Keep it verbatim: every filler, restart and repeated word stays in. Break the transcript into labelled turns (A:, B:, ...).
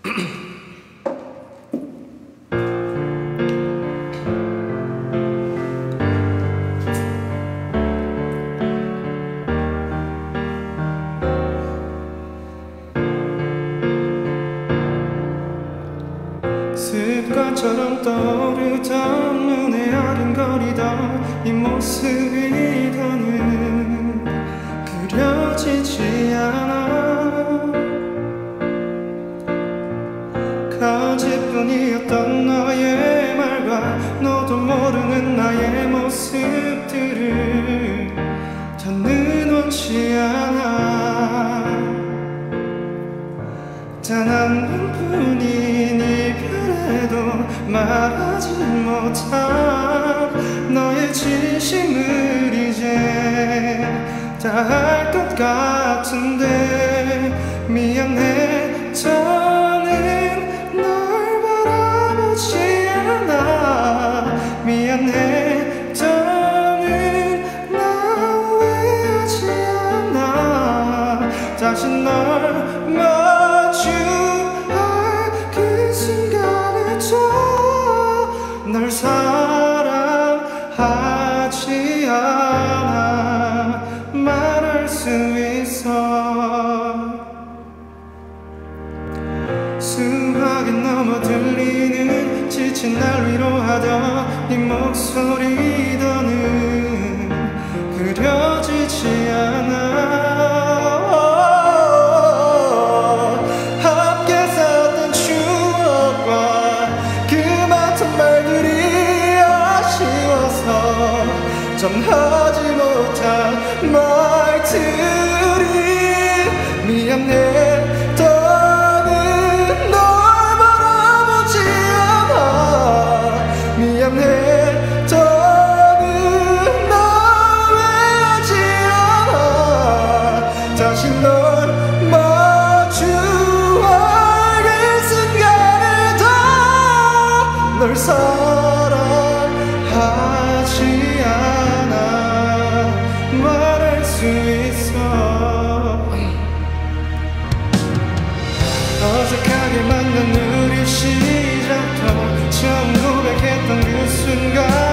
A: 습관처럼 떠오르던 눈에 아른거리던 이 모습이 더는 그려지지 않아. 거짓뿐이었던 너의 말과 너도 모르는 나의 모습들을 더는 원치 않아. 단 한 번뿐인 이별에도 말하지 못한 너의 진심을 이제 다 알 것 같은데 미안해. 더는 널 바라보지 않아. 미안해. 더는 나 후회하지 않아. 다시 널 널 사랑하지 않아 말할 수 있어. 수화기 넘어 들리는 지친 날 위로하던 네 목소리 더는 그려지지 않아. 전하지 못한 말들이 미안해. 더는 널 바라보지 않아. 미안해. 더는 날 외하지 않아. 다시 널 마주할 그 순간에도 널 사랑하지 않아 말할 수 있어. 어색하게 만난 우리 시작도 처음 고백했던 그 순간